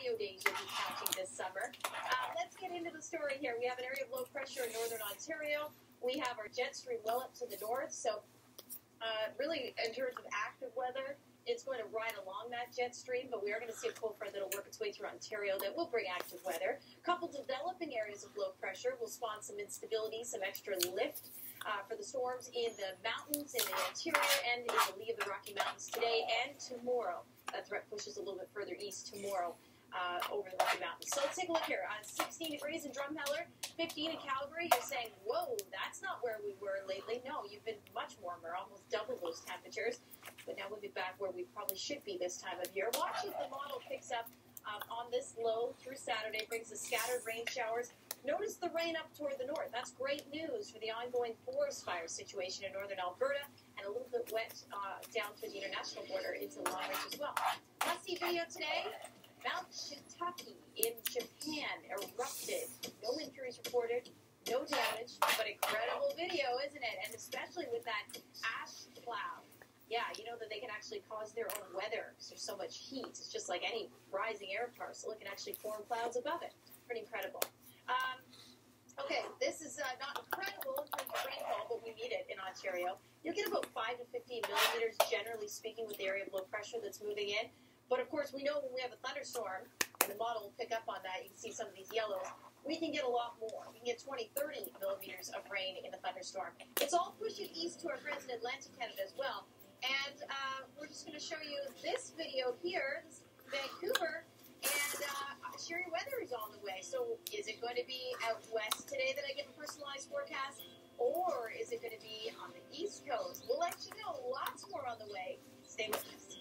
cardio days you'll be counting this summer. Let's get into the story here. We have an area of low pressure in northern Ontario. We have our jet stream well up to the north. So really, in terms of active weather, it's going to ride along that jet stream, but we are going to see a cold front that will work its way through Ontario that will bring active weather. A couple developing areas of low pressure will spawn some instability, some extra lift for the storms in the mountains, in the interior, and in the lee of the Rocky Mountains today and tomorrow. That threat pushes a little bit further east tomorrow over the Rocky Mountains. So let's take a look here. 16 degrees in Drumheller, 15 in Calgary. You're saying, whoa, that's not where we were lately. No, you've been much warmer, almost double those temperatures. But now we'll be back where we probably should be this time of year. Watch as the model picks up on this low through Saturday, brings the scattered rain showers. Notice the rain up toward the north. That's great news for the ongoing forest fire situation in northern Alberta, and a little bit wet down through the international border into Long Ridge as well. Must-see video today. Mount Shiitake in Japan erupted. No injuries reported, no damage, but incredible video, isn't it? And especially with that ash cloud. Yeah, you know that they can actually cause their own weather because there's so much heat. It's just like any rising air parcel. It can actually form clouds above it. Pretty incredible. Okay, this is not incredible in terms of rainfall, but we need it in Ontario. You'll get about 5 to 15 millimeters, generally speaking, with the area of low pressure that's moving in. But, of course, we know when we have a thunderstorm, and the model will pick up on that, you can see some of these yellows, we can get a lot more. We can get 20, 30 millimeters of rain in a thunderstorm. It's all pushing east to our friends in Atlantic Canada as well. And we're just going to show you this video here, this is Vancouver, and sure your weather is on the way. So is it going to be out west today that I give a personalized forecast, or is it going to be on the east coast? We'll let you know. Lots more on the way. Stay with us.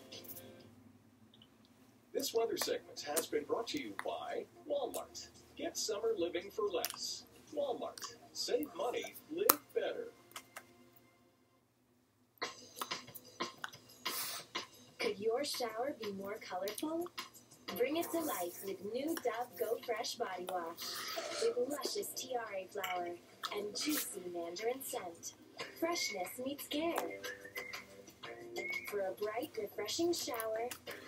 This weather segment has been brought to you by Walmart. Get summer living for less. Walmart. Save money, live better. Could your shower be more colorful? Bring it to life with new Dove Go Fresh Body Wash. With luscious tiare flower and juicy mandarin scent. Freshness meets care. For a bright, refreshing shower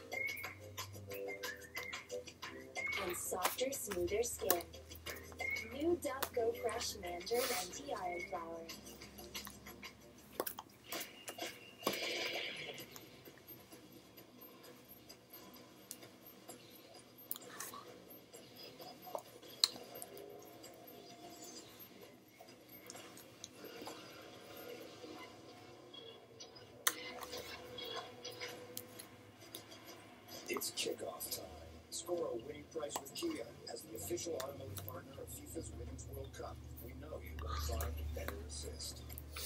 and softer, smoother skin. New Dove Go Fresh Mandarin and Tiare Flower. It's kickoff time. Score a winning price with Kia as the official automotive partner of FIFA's Women's World Cup. We know you will find a better assist.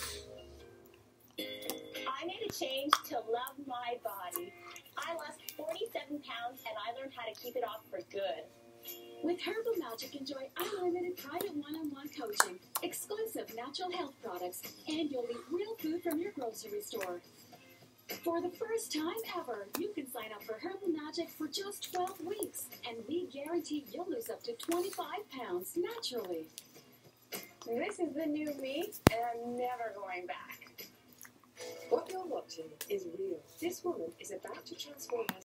I made a change to love my body. I lost 47 pounds and I learned how to keep it off for good. With Herbal Magic, enjoy unlimited private one-on-one coaching, exclusive natural health products, and you'll eat real food from your grocery store. For the first time ever, you can sign up for Herbal Magic for just 12 weeks, and we guarantee you'll lose up to 25 pounds naturally. This is the new me, and I'm never going back. What you're watching is real. This woman is about to transform herself.